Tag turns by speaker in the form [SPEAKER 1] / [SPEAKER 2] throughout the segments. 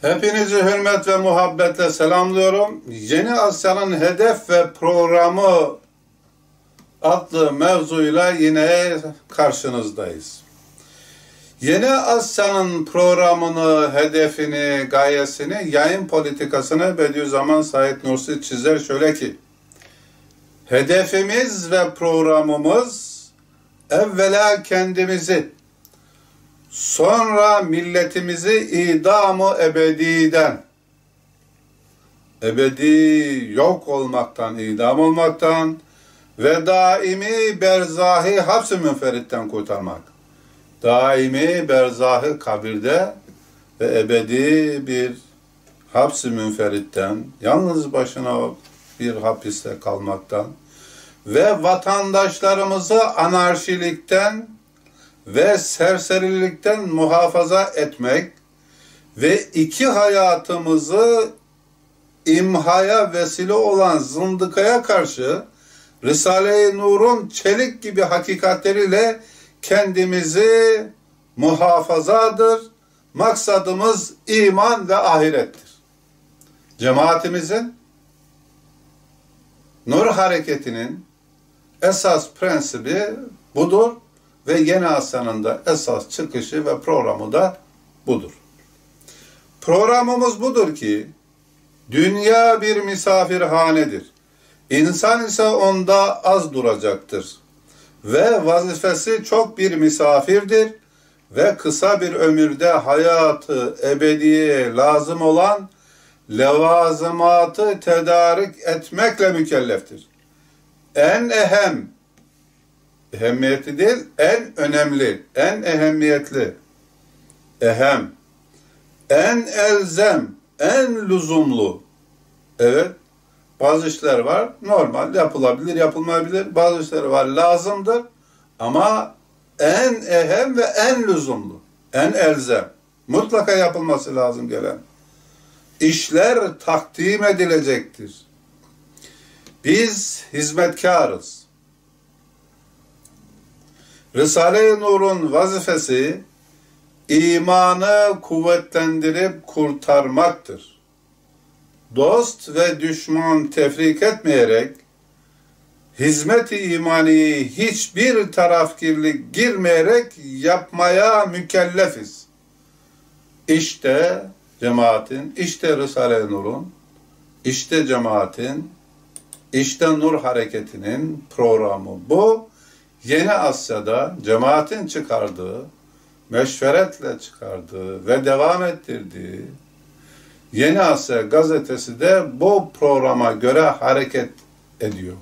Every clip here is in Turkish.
[SPEAKER 1] Hepinizi hürmet ve muhabbetle selamlıyorum. Yeni Asya'nın hedef ve programı adlı mevzuyla yine karşınızdayız. Yeni Asya'nın programını, hedefini, gayesini, yayın politikasını Bediüzzaman Said Nursi çizer şöyle ki: hedefimiz ve programımız evvela kendimizi, sonra milletimizi idam-ı ebediden, ebedi yok olmaktan, idam olmaktan ve daimi berzahi haps-ı münferitten kurtarmak. Daimi berzahi kabirde ve ebedi bir haps-ı münferitten, yalnız başına bir hapiste kalmaktan ve vatandaşlarımızı anarşilikten ve serserilikten muhafaza etmek ve iki hayatımızı imhaya vesile olan zındıkaya karşı Risale-i Nur'un çelik gibi hakikatleriyle kendimizi muhafazadır. Maksadımız iman ve ahirettir. Cemaatimizin, Nur Hareketi'nin esas prensibi budur ve Yeni Asya'nın da esas çıkışı ve programı da budur. Programımız budur ki, dünya bir misafirhanedir. İnsan ise onda az duracaktır. Ve vazifesi çok bir misafirdir ve kısa bir ömürde hayatı ebediye lazım olan levazımatı tedarik etmekle mükelleftir. En ehemmiyeti değil, en önemli, en ehemmiyetli, en elzem, en lüzumlu. Evet, bazı işler var, normal, yapılabilir, yapılmayabilir. Bazı işler var, lazımdır ama en ehem ve en lüzumlu, en elzem, mutlaka yapılması lazım gelen işler takdim edilecektir. Biz hizmetkarız. Risale-i Nur'un vazifesi imanı kuvvetlendirip kurtarmaktır. Dost ve düşman tefrik etmeyerek hizmet-i imaniyi hiçbir tarafkirlik girmeyerek yapmaya mükellefiz. İşte cemaatin, işte Risale-i Nur'un, işte cemaatin, işte Nur Hareketi'nin programı bu. Yeni Asya'da cemaatin çıkardığı, meşveretle çıkardığı ve devam ettirdiği Yeni Asya gazetesi de bu programa göre hareket ediyor.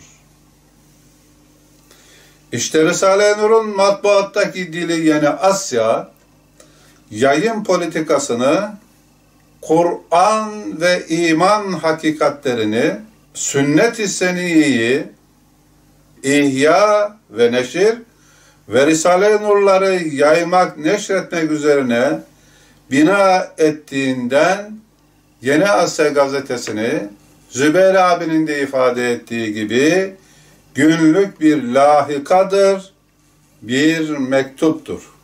[SPEAKER 1] İşte Risale-i Nur'un matbaattaki dili Yeni Asya, yayın politikasını Kur'an ve iman hakikatlerini, sünnet-i seniyyeyi ihya ve neşir ve Risale-i Nur'ları yaymak, neşretmek üzerine bina ettiğinden Yeni Asya gazetesini Zübeyir abinin de ifade ettiği gibi günlük bir lahikadır, bir mektuptur.